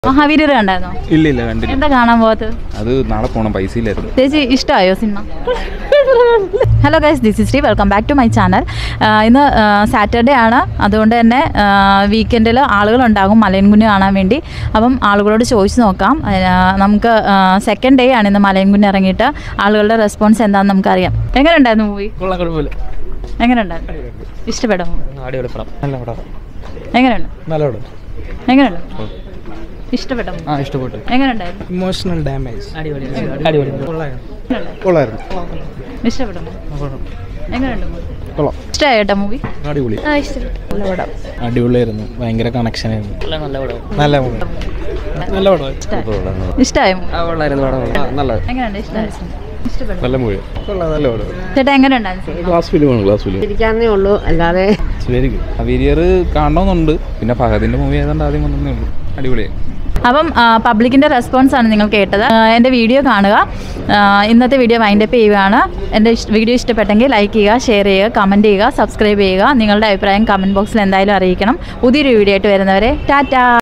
മഹാവീരർ കണ്ടായിരുന്നോ? ഇല്ല കണ്ടില്ല. എന്താ കാണാൻ പോകാത്തത്? അത് നാളെ പോണം, പൈസ ഇല്ലായിരുന്നു. ചേച്ചി ഇഷ്ടമായോ സിനിമ? Hello guys, this is Sree. Welcome back to my channel. ഇന്ന് സാറ്റർഡേ ആണ്, അതുകൊണ്ട് തന്നെ വീക്കെൻഡിൽ ആളുകളുണ്ടാകും മലയൻകുന്ന് കാണാൻ വേണ്ടി. അപ്പം ആളുകളോട് ചോദിച്ചു നോക്കാം. നമുക്ക് സെക്കൻഡ് ഡേ ആണ് ഇന്ന് മലയൻകുന്ന് ഇറങ്ങിയിട്ട്. ആളുകളുടെ റെസ്പോൺസ് എന്താണെന്ന് നമുക്കറിയാം. എങ്ങനെ ഉണ്ടായിരുന്നു മൂവി? എങ്ങനെ ഉണ്ടായിരുന്നു? ഇഷ്ടപ്പെടുമോ? എങ്ങനെയുണ്ട്? എങ്ങനെയുണ്ട്? ഇഷ്ടപ്പെട്ടു. എങ്ങനെയുണ്ടായിരുന്നു? Emotional damage. ഇഷ്ടപ്പെടുമോ? എങ്ങനെയുണ്ട്? ഇഷ്ടമായിട്ടോ മൂവി? അടിപൊളിയായിരുന്നു, ഭയങ്കര കണക്ഷൻ ആയിരുന്നു. ഇഷ്ടമായ എങ്ങനെയുണ്ട്? ഇഷ്ടമായി. ചേട്ടാ എങ്ങനെയുണ്ടായിരുന്നു? ഉള്ളൂ, അല്ലാതെ കാണണമെന്നുണ്ട്. പിന്നെ ഫഹദിന്റെ മൂവി ആയതുകൊണ്ട് ആദ്യം വന്നേ ഉള്ളൂ. അടിപൊളിയായി. അപ്പം പബ്ലിക്കിൻ്റെ റെസ്പോൺസ് ആണ് നിങ്ങൾ കേട്ടത്. എൻ്റെ വീഡിയോ കാണുക. ഇന്നത്തെ വീഡിയോ വൈൻഡപ്പ് ചെയ്യുകയാണ്. എൻ്റെ വീഡിയോ ഇഷ്ടപ്പെട്ടെങ്കിൽ ലൈക്ക് ചെയ്യുക, ഷെയർ ചെയ്യുക, കമൻറ്റ് ചെയ്യുക, സബ്സ്ക്രൈബ് ചെയ്യുക. നിങ്ങളുടെ അഭിപ്രായം കമൻറ്റ് ബോക്സിൽ എന്തായാലും അറിയിക്കണം. പുതിയൊരു വീഡിയോ ആയിട്ട് വരുന്നവരെ ടാറ്റാ.